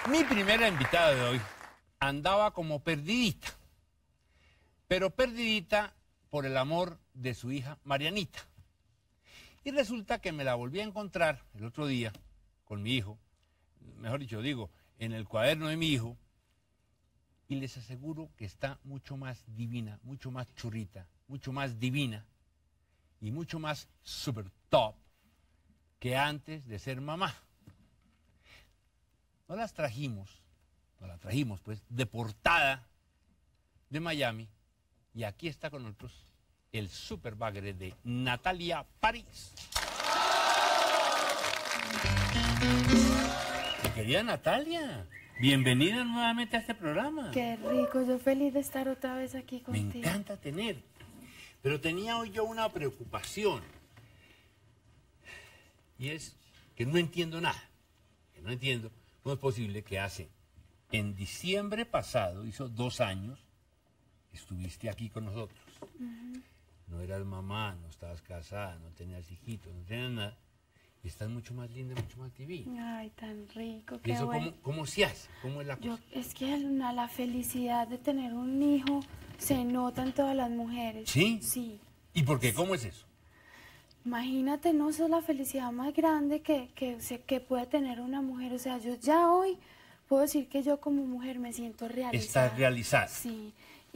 Mi primera invitada de hoy andaba como perdidita, pero perdidita por el amor de su hija Marianita. Y resulta que me la volví a encontrar el otro día con mi hijo, mejor dicho, digo, en el cuaderno de mi hijo, y les aseguro que está mucho más divina, mucho más churrita, mucho más divina y mucho más super top que antes de ser mamá. No la trajimos pues deportada de Miami, y aquí está con nosotros el super bagre de Natalia París. Mi querida Natalia, bienvenida nuevamente a este programa. Qué rico, yo feliz de estar otra vez aquí contigo. Me encanta tenerte. Pero tenía hoy yo una preocupación. Y es que no entiendo nada. Que no entiendo cómo es posible que en diciembre pasado, hizo 2 años, estuviste aquí con nosotros. No eras mamá, no estabas casada, no tenías hijitos, no tenías nada. Y estás mucho más linda, mucho más divina. Ay, tan rico, ¿Y qué eso bueno. cómo se hace? ¿Cómo es la cosa? Es que la felicidad de tener un hijo se nota en todas las mujeres. ¿Sí? Sí. ¿Y por qué? ¿Cómo es eso? Imagínate, no, eso es la felicidad más grande que puede tener una mujer. O sea, yo ya hoy puedo decir que yo como mujer me siento realizada. Estás realizada. Sí,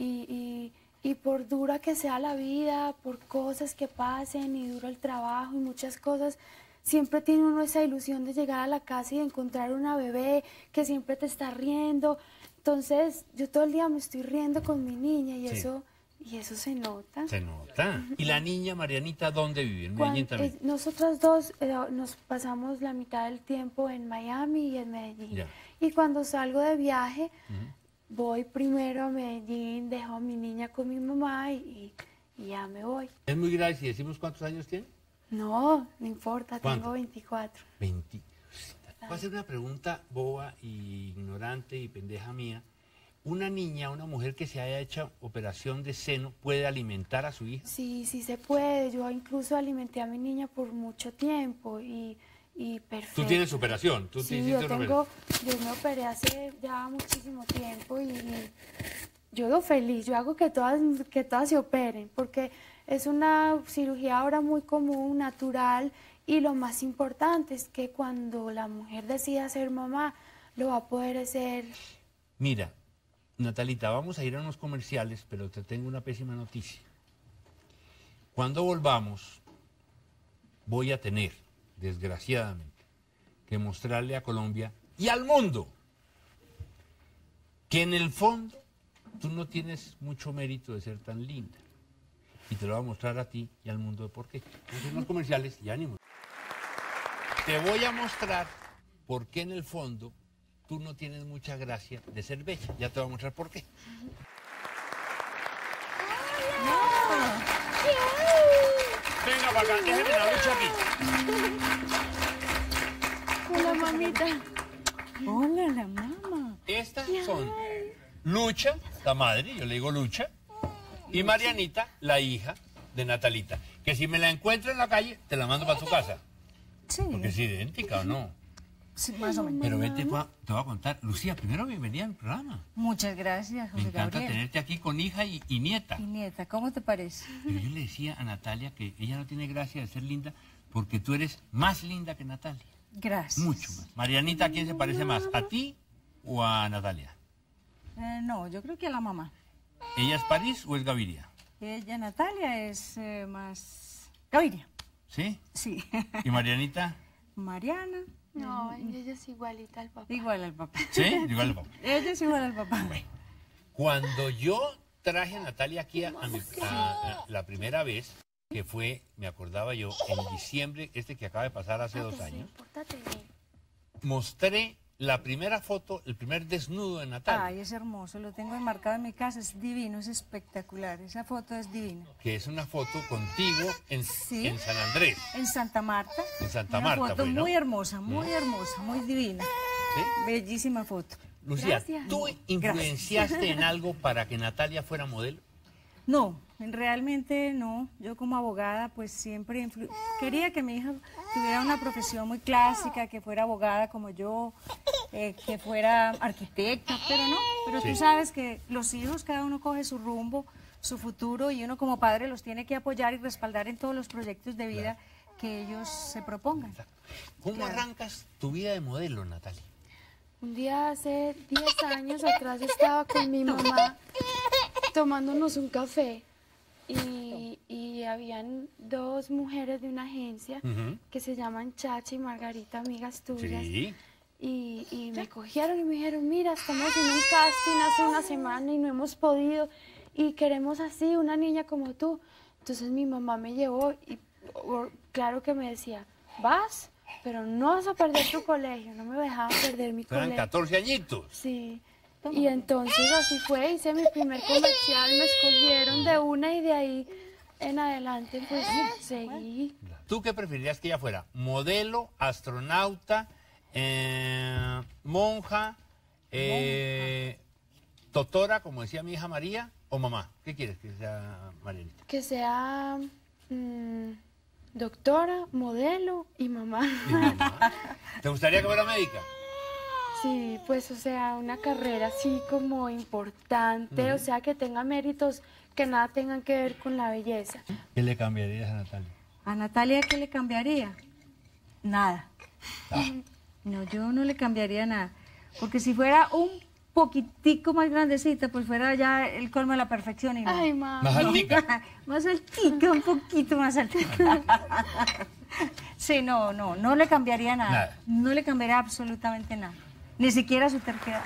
y por dura que sea la vida, por cosas que pasen y duro el trabajo y muchas cosas, siempre tiene uno esa ilusión de llegar a la casa y de encontrar una bebé que siempre te está riendo. Entonces, yo todo el día me estoy riendo con mi niña y Sí. eso se nota. Se nota. ¿Y la niña Marianita dónde vive? ¿En Medellín también? Nosotras dos nos pasamos la mitad del tiempo en Miami y en Medellín. Ya. Y cuando salgo de viaje, voy primero a Medellín, dejo a mi niña con mi mamá y ya me voy. Es muy grave si decimos cuántos años tiene. No importa, ¿Cuánto? tengo 24. 20. Voy a hacer una pregunta boba, y ignorante y pendeja mía. ¿Una niña, una mujer que se haya hecho operación de seno puede alimentar a su hija? Sí, sí se puede. Yo incluso alimenté a mi niña por mucho tiempo y perfecto. ¿Tú tienes operación? ¿Tú te Sí, hiciste una operación? yo me operé hace ya muchísimo tiempo y yo lo feliz. Yo hago que todas se operen porque es una cirugía ahora muy común, natural, y lo más importante es que cuando la mujer decida ser mamá, lo va a poder hacer. Mira, Natalita, vamos a ir a unos comerciales, pero te tengo una pésima noticia. Cuando volvamos, voy a tener, desgraciadamente, que mostrarle a Colombia y al mundo que en el fondo tú no tienes mucho mérito de ser tan linda. Y te lo voy a mostrar a ti y al mundo de por qué. Vamos a ir a unos comerciales y ánimo. Te voy a mostrar por qué en el fondo tú no tienes mucha gracia de ser bella. Ya te voy a mostrar por qué. Venga para acá, déjeme la lucha aquí. Hola, mamita. Hola, la mamá. Estas son Lucha, la madre, yo le digo Lucha, y Marianita, la hija de Natalita. Que si me la encuentro en la calle, te la mando para tu casa. Sí, Porque es idéntica, ¿o no? sí, más o menos. Pero vete, te voy a contar. Lucía, primero bienvenida al programa. Muchas gracias, Me José encanta Gabriel. tenerte aquí con hija y nieta. Y nieta, ¿cómo te parece? Pero yo le decía a Natalia que ella no tiene gracia de ser linda porque tú eres más linda que Natalia. Gracias. Mucho más. Marianita, ¿a quién se parece más? ¿A ti o a Natalia? No, yo creo que a la mamá. ¿Ella es París o es Gaviria? Ella, Natalia, es más Gaviria. ¿Sí? Sí. ¿Y Marianita? Mariana, No, ella es igualita al papá. igual al papá. ¿Sí? Igual al papá. Ella es igual al papá. Bueno, cuando yo traje a Natalia aquí a la primera vez, que fue, me acordaba yo, en diciembre, que acaba de pasar hace 2 años, Pórtate bien. mostré la primera foto, el primer desnudo de Natalia, Ay, es hermoso, lo tengo enmarcado en mi casa, es divino, es espectacular. Esa foto es divina. que es una foto contigo en Sí. San Andrés. En Santa Marta. En Santa Una Marta foto fue, ¿no? muy hermosa, muy divina. ¿Sí? Bellísima foto. Lucía, Gracias. ¿tú influenciaste en algo para que Natalia fuera modelo? No, realmente no. Yo como abogada pues siempre quería que mi hija tuviera una profesión muy clásica, que fuera abogada como yo, que fuera arquitecta, pero no. Pero Sí. tú sabes que los hijos, cada uno coge su rumbo, su futuro, y uno como padre los tiene que apoyar y respaldar en todos los proyectos de vida que ellos se propongan. ¿Cómo arrancas tu vida de modelo, Natalia? Un día hace 10 años atrás estaba con mi mamá tomándonos un café y habían dos mujeres de una agencia Ujú. que se llaman Chacha y Margarita, amigas tuyas. Sí. Y me cogieron y me dijeron, mira, estamos haciendo un casting hace una semana y no hemos podido y queremos así una niña como tú. Entonces mi mamá me llevó y claro que me decía, vas, pero no vas a perder tu colegio. No me dejaba perder mi Eran colegio. 14 añitos. Sí. Y entonces así fue, hice mi primer comercial, me escogieron de una y de ahí en adelante pues seguí. ¿Tú qué preferirías que ella fuera? ¿Modelo, astronauta, monja, totora, como decía mi hija María, o mamá? ¿Qué quieres que sea Marianita? Que sea doctora, modelo y mamá. ¿Y mamá? ¿Te gustaría que fuera médica? Sí, pues o sea, una carrera así como importante, o sea, que tenga méritos que nada tengan que ver con la belleza. ¿Qué le cambiarías a Natalia? ¿A Natalia qué le cambiaría? Nada. No, yo no le cambiaría nada. Porque si fuera un poquitico más grandecita, pues fuera ya el colmo de la perfección. Y no. Ay, mamá. ¿Más altica? Más altica, un poquito más altica. Sí, no le cambiaría nada. Nada. No le cambiaría absolutamente nada. Ni siquiera su terquedad.